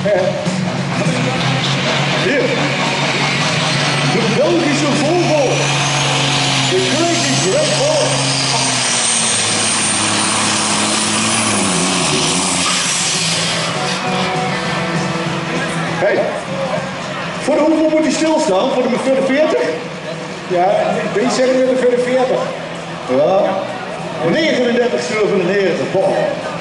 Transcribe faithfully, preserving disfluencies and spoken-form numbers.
Hier. De Belgische Volvo. De Crazy Great Ball. Hey. Voor de hoeveel moet hij stilstaan? Voor de, voor de veertig? Ja, drie centimeter voor de veertig. Ja. negenendertig zevenennegentig. Boah.